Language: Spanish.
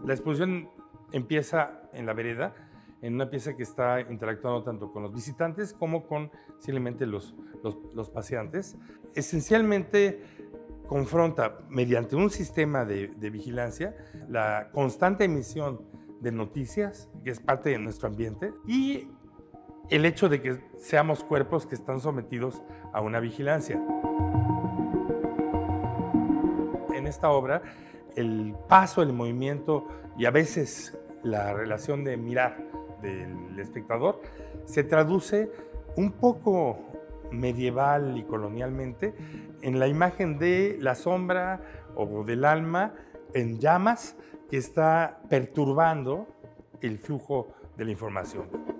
La exposición empieza en la vereda, en una pieza que está interactuando tanto con los visitantes como con simplemente los paseantes. Esencialmente confronta, mediante un sistema de vigilancia, la constante emisión de noticias, que es parte de nuestro ambiente, y el hecho de que seamos cuerpos que están sometidos a una vigilancia. En esta obra, el paso, el movimiento y a veces la relación de mirar del espectador se traduce un poco medieval y colonialmente en la imagen de la sombra o del alma en llamas que está perturbando el flujo de la información.